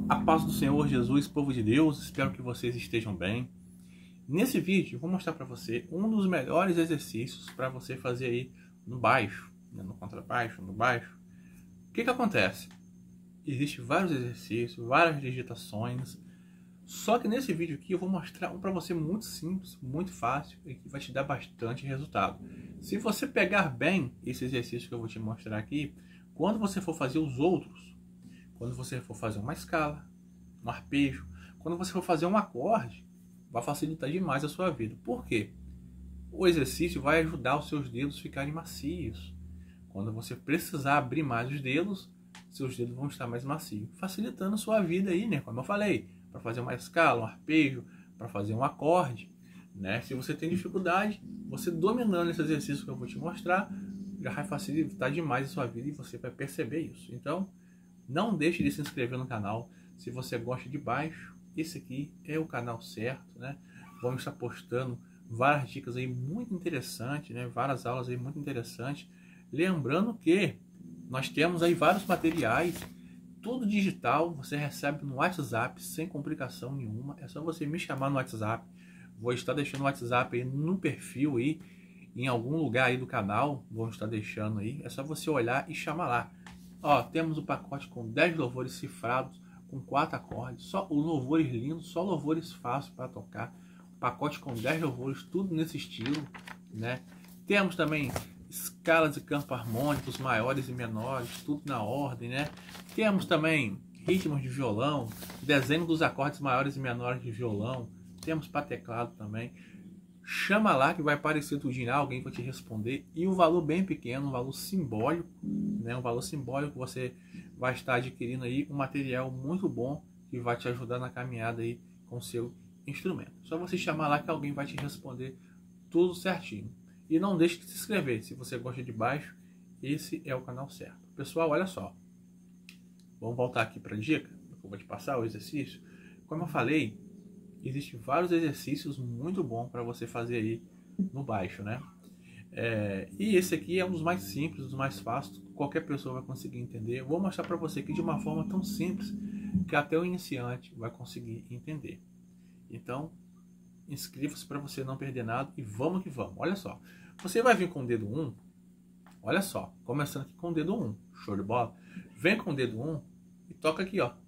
A paz do Senhor Jesus, povo de Deus, espero que vocês estejam bem. Nesse vídeo eu vou mostrar para você um dos melhores exercícios para você fazer aí no baixo, no contrabaixo, no baixo. O que acontece? Existem vários exercícios, várias digitações, só que nesse vídeo aqui eu vou mostrar um para você muito simples, muito fácil e que vai te dar bastante resultado. Se você pegar bem esse exercício que eu vou te mostrar aqui, quando você for fazer os outros, quando você for fazer uma escala, um arpejo, quando você for fazer um acorde, vai facilitar demais a sua vida. Por quê? O exercício vai ajudar os seus dedos a ficarem macios. Quando você precisar abrir mais os dedos, seus dedos vão estar mais macios, facilitando a sua vida aí, né? Como eu falei, para fazer uma escala, um arpejo, para fazer um acorde, né? Se você tem dificuldade, você dominando esse exercício que eu vou te mostrar, já vai facilitar demais a sua vida e você vai perceber isso. Então, não deixe de se inscrever no canal. Se você gosta de baixo, esse aqui é o canal certo, né? Vamos estar postando várias dicas aí muito interessantes, né? Várias aulas aí muito interessantes. Lembrando que nós temos aí vários materiais, tudo digital, você recebe no WhatsApp sem complicação nenhuma. É só você me chamar no WhatsApp. Vou estar deixando o WhatsApp aí no perfil aí, em algum lugar aí do canal, vou estar deixando aí. É só você olhar e chamar lá. Ó, temos o pacote com 10 louvores cifrados, com 4 acordes, só os louvores lindos, só louvores fáceis para tocar. Pacote com 10 louvores, tudo nesse estilo, né? Temos também escalas e campos harmônicos maiores e menores, tudo na ordem, né? Temos também ritmos de violão, desenho dos acordes maiores e menores de violão. Temos para teclado também. Chama lá que vai aparecer tudinho lá, alguém vai te responder. E um valor bem pequeno, um valor simbólico, né? Um valor simbólico, você vai estar adquirindo aí um material muito bom que vai te ajudar na caminhada aí com o seu instrumento. Só você chamar lá que alguém vai te responder tudo certinho. E não deixe de se inscrever. Se você gosta de baixo, esse é o canal certo. Pessoal, olha só. Vamos voltar aqui para a dica. Eu vou te passar o exercício. Como eu falei, existem vários exercícios muito bons para você fazer aí no baixo, né? E esse aqui é um dos mais simples, dos mais fáceis, qualquer pessoa vai conseguir entender. Eu vou mostrar para você aqui de uma forma tão simples que até o iniciante vai conseguir entender. Então, inscreva-se para você não perder nada e vamos que vamos. Olha só, você vai vir com o dedo 1, olha só, começando aqui com o dedo 1, show de bola? Vem com o dedo 1 e toca aqui, ó,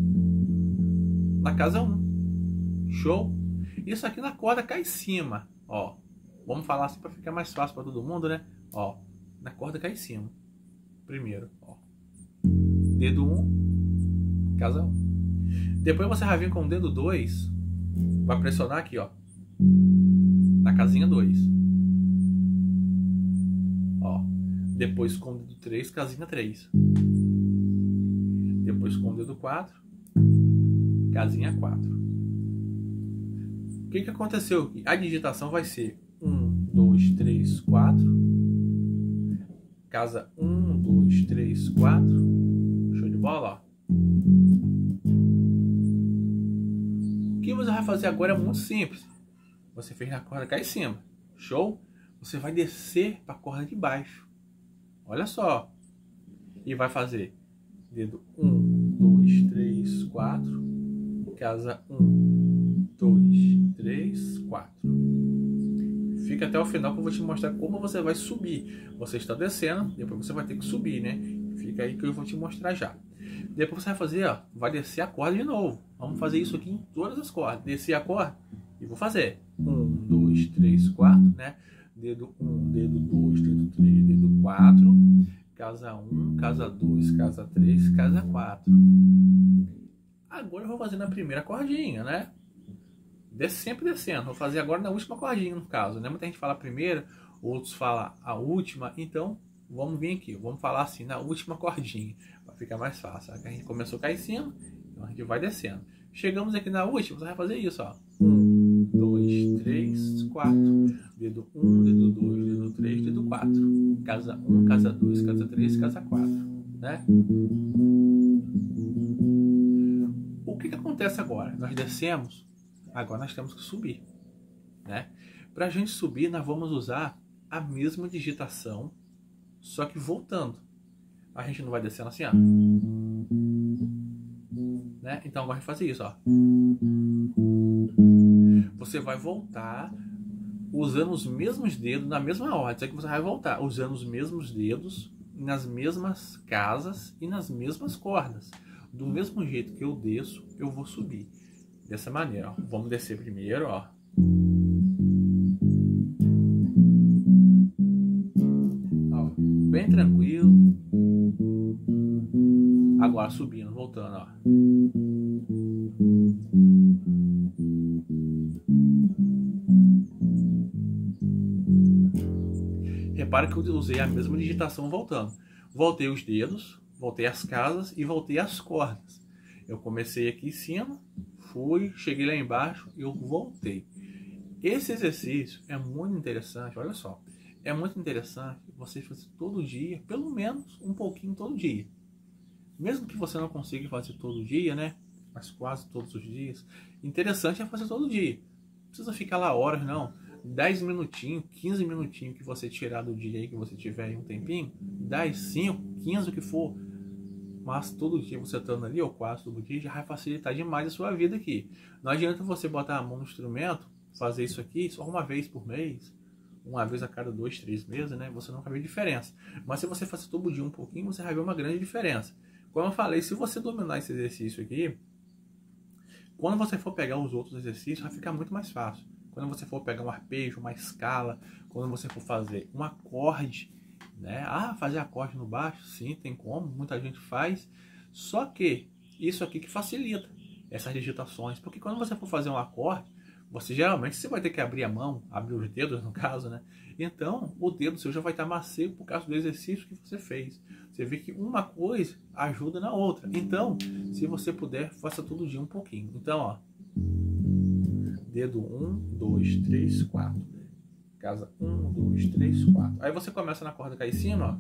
na casa 1. Show? Isso aqui na corda cá em cima, ó. Vamos falar assim para ficar mais fácil para todo mundo, né? Ó, na corda cá em cima. Primeiro, ó. Dedo 1, casa 1. Depois você vai vir com o dedo 2, vai pressionar aqui, ó. Na casinha 2. Ó. Depois com o dedo 3, casinha 3. Depois com o dedo 4, casinha 4. O que aconteceu aqui? A digitação vai ser 1, 2, 3, 4. Casa 1, 2, 3, 4. Show de bola, ó. O que você vai fazer agora é muito simples. Você fez na corda cá em cima. Show? Você vai descer para a corda de baixo. Olha só. E vai fazer dedo 1, 2, 3, 4. Casa 1, 2, 3, 4. Fica até o final que eu vou te mostrar como você vai subir. Você está descendo, depois você vai ter que subir, né? Fica aí que eu vou te mostrar já. Depois você vai fazer, ó, vai descer a corda de novo. Vamos fazer isso aqui em todas as cordas. Descer a corda e vou fazer 1, 2, 3, 4, né? Dedo 1, dedo 2, dedo 3, dedo 4. Casa 1, casa 2, casa 3, casa 4. Agora eu vou fazer na primeira cordinha, né? Sempre descendo. Vou fazer agora na última cordinha, no caso, né? Muita gente fala a primeira, outros falam a última. Então, vamos vir aqui. Vamos falar assim, na última cordinha. Para ficar mais fácil. A gente começou cá em cima, então a gente vai descendo. Chegamos aqui na última, você vai fazer isso, ó. 1, 2, 3, 4. Dedo 1, dedo 2, dedo 3, dedo 4. Casa 1, casa 2, casa 3, casa 4. Né? O que acontece agora? Nós descemos, agora nós temos que subir, né? Para a gente subir, nós vamos usar a mesma digitação, só que voltando. A gente não vai descendo assim, ó, né? Então agora vai fazer isso, ó. Você vai voltar usando os mesmos dedos na mesma ordem. Isso aqui você vai voltar usando os mesmos dedos nas mesmas casas e nas mesmas cordas. Do mesmo jeito que eu desço, eu vou subir. Dessa maneira, ó. Vamos descer primeiro, ó. Ó, bem tranquilo. Agora subindo, voltando, ó. Repara que eu usei a mesma digitação voltando. Voltei os dedos, voltei as casas e voltei as cordas. Eu comecei aqui em cima, fui, cheguei lá embaixo e eu voltei. Esse exercício é muito interessante, olha só. É muito interessante você fazer todo dia, pelo menos um pouquinho todo dia. Mesmo que você não consiga fazer todo dia, né? Mas quase todos os dias. Interessante é fazer todo dia. Não precisa ficar lá horas, não. 10 minutinhos, 15 minutinhos que você tirar do dia aí, que você tiver aí um tempinho. 10, 5, 15, o que for. Mas todo dia você estando ali, ou quase todo dia, já vai facilitar demais a sua vida aqui. Não adianta você botar a mão no instrumento, fazer isso aqui só uma vez por mês. Uma vez a cada 2, 3 meses, né? Você não vai ver diferença. Mas se você fazer todo dia um pouquinho, você vai ver uma grande diferença. Como eu falei, se você dominar esse exercício aqui, quando você for pegar os outros exercícios, vai ficar muito mais fácil. Quando você for pegar um arpejo, uma escala, quando você for fazer um acorde, né? Ah, fazer acorde no baixo? Sim, tem como, muita gente faz. Só que isso aqui que facilita essas digitações. Porque quando você for fazer um acorde, você vai ter que abrir a mão, abrir os dedos no caso, né? Então, o dedo seu já vai estar macio por causa do exercício que você fez. Você vê que uma coisa ajuda na outra. Então, se você puder, faça todo dia um pouquinho. Então, ó. Dedo 1, 2, 3, 4. Casa 1, 2, 3, 4. Aí você começa na corda cá em cima, ó.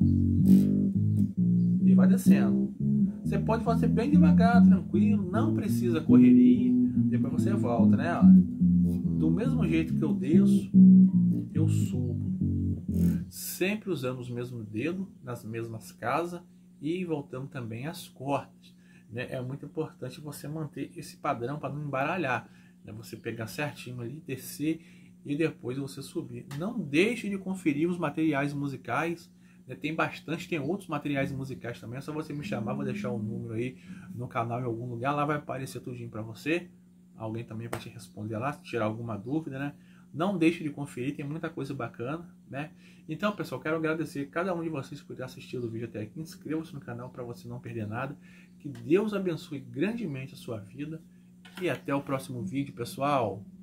E vai descendo. Você pode fazer bem devagar, tranquilo. Não precisa correria. Depois você volta, né? Ó. Do mesmo jeito que eu desço, eu subo. Sempre usando os mesmos dedos, nas mesmas casas. E voltando também às cordas. Né? É muito importante você manter esse padrão para não embaralhar. Né? Você pegar certinho ali, descer e depois você subir. Não deixe de conferir os materiais musicais. Né? Tem bastante, tem outros materiais musicais também. É só você me chamar, vou deixar o número aí no canal em algum lugar. Lá vai aparecer tudinho para você. Alguém também vai te responder lá, se tirar alguma dúvida, né? Não deixe de conferir, tem muita coisa bacana, né? Então, pessoal, quero agradecer cada um de vocês por ter assistido o vídeo até aqui. Inscreva-se no canal para você não perder nada. Que Deus abençoe grandemente a sua vida. E até o próximo vídeo, pessoal.